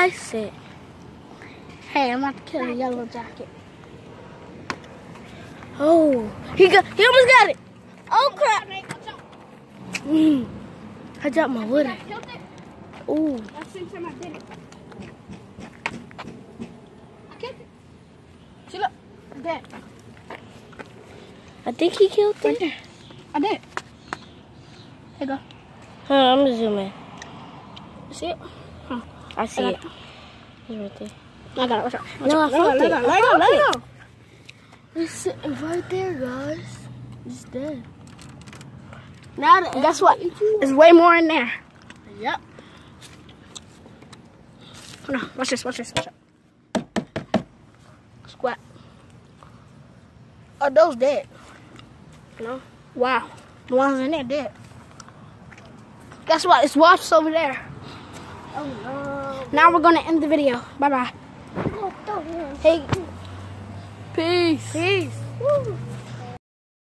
slice it. Hey, I'm about to kill the yellow jacket. Oh, he almost got it. Oh crap! I dropped my wood. Ooh. That's the same time I did it. I killed it. See, look, I'm dead. I think he killed Right it. there. I did. Here you go. I'm gonna zoom in. You see it? Huh. I see I it. got it. It's right there. I got it. Watch out. No, I found it. Let go. It's sitting right there, guys. It's dead. Now the Guess what? There's way more in there. Yep. No, watch this. Watch out. Squat. Are those dead? No. Wow. The ones in there dead. Guess what? It's wasps over there. Oh no. Now we're gonna end the video. Bye bye. Hey. Peace. Peace. Woo.